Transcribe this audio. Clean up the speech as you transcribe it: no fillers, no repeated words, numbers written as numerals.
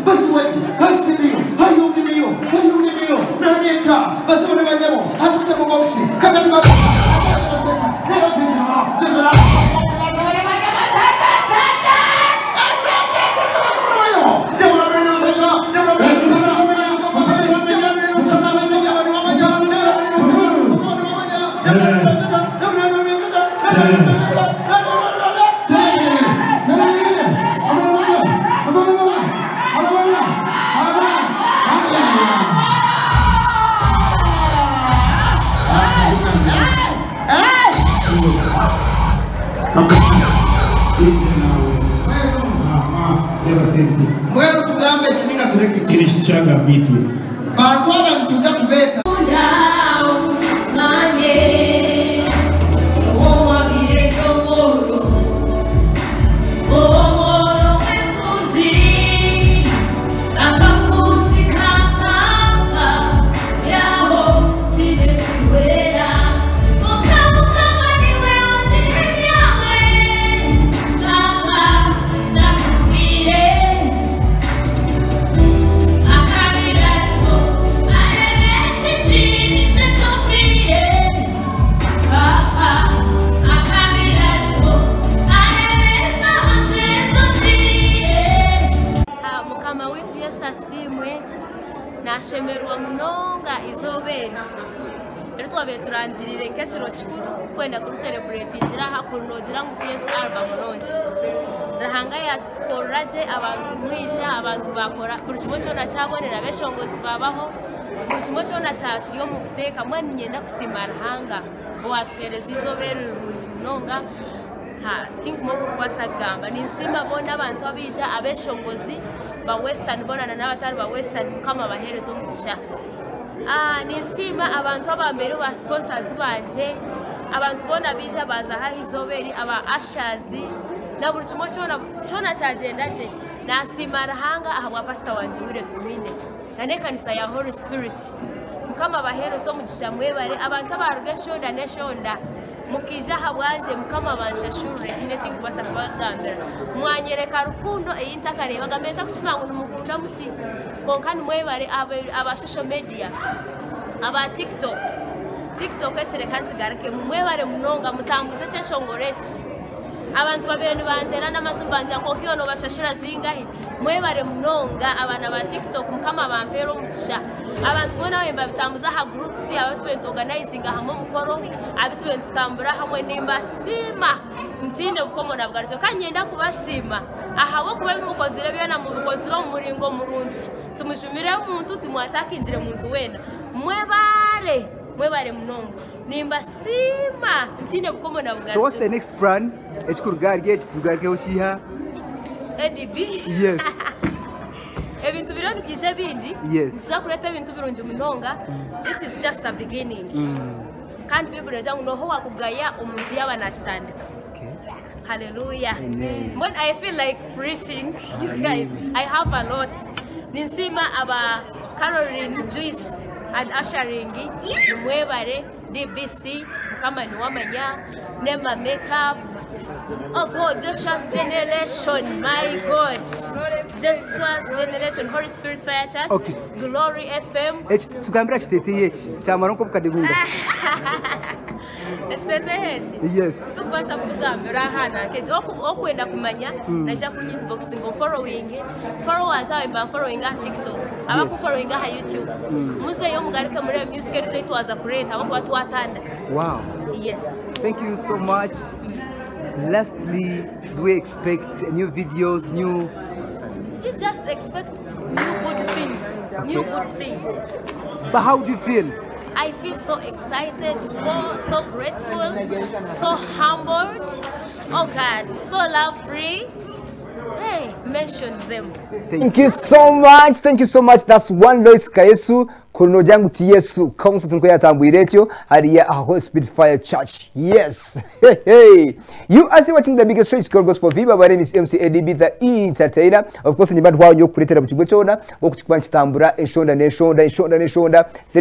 basi wewe hasidio hayungidio naneka basi wale wanyamo hatusema boksi kaka ni baba leo sisi Bueno, tugambe chiminga tureke kirichichaga bitu batwara nituza kuveta nashemerwa munonga izobera rero twabe turangirire nk'ekiro kikuru kwenda kuri celebrate gira hakunogira ngo Yesu album launch rahanga yacu tukoraje abantu mwisha abantu bakora buri kimwe cyo nacyabonera beshongozi babaho buri kimwe cyo nacyacu ryo mu buteka mwani nyenda kusima rahanga watwereza izobera urungi munonga think mo kwasagamba ni nsimba bona abantu abisha abeshongozi ba western bonana n'abatari ba western kama baherezo mugisha ni nsimba abantu abambere ba sponsors banje abantu bona bisha baza hahizoberi aba ashazi na buri kimwe cyona cyagenda je nasima rahanga ahabwa pastor wanje wire tumine nane kanisa ya Holy Spirit kama baherezo mugisha mwebare abantu abaruge shonda ne shonda mukija habwanje mukama banshashure ine kikubasa bagambera mwanyereka rukundo eyintakare bagameta kukimangu numukunda muti konkani mwebare aba social media aba TikTok eshere kanchi garake mwebare munonga mutambuze cyeshongoreshi abantu babene bantera n'amasumbanja ko kiyono bashashura zingahe mwebare munonga abana ba TikTok mukama bampero mugisha abantu bona wemba bitambuza ha groups abantu bento organizing hamwe mukoro abitu bento tambura hamwe nimba sima mtinde ukomo nabwarjo kanyenda kubasima ahawo kuba bimukozire byana mu bikoziro muringo murunji tumujumire umuntu tumwatakinjire muntu wena mwebare munongo nimba sima mtinde ukomo nabwarjo. So what's the next plan? Echikurgarge chitugarge ushiha ADB. Yes. Ebintu bironi byije bindi. Yes. Tuzakureta ibintu birunje munonga. This is just a beginning. Kandi bibure jangu no ho wakugaya umuntu yaba nakitandika. Okay. Hallelujah. Amen. When I feel like preaching, you guys, I have a lot. Ninsima aba Caroline Juice and Asharingi, Mwebare, DBC, kama ni wamanya, Nema Makeup. Oh God, Joshua's Generation, my God. Joshua's Generation, Holy Spirit Fire Church, okay. Glory FM. Tukambira chitete yechi, chamaronko bukadegunda. Yes. Tupasa kugambira hana keje okwenda kumanya naja ku inbox ngo followers abemba following ha TikTok abaku following ha YouTube muze yo mugarika muri music ejo itwaza kureta abo batu watanda. Wow. Yes. Thank you so much. Lastly, do we expect new videos, new? You just expect new good things. Okay. New good things. But how do you feel? I feel so excited, so grateful, so humbled. Oh God, so love-free. Hey, mention them. Thank you so much. Thank you so much. That's one Lois Kayesu. Kuno jangu ti Yesu. Kama tunko ya tambuiretyo. Hariya Holy Spirit Fire Church. Yes. Hey. You are watching the biggest church called Gospel Viva. My name is MC ADB, the entertainer. Of course, ni bantu wao nyo kuletera buchigwe chona. Wokuchikwa nchitambura. Eshonda.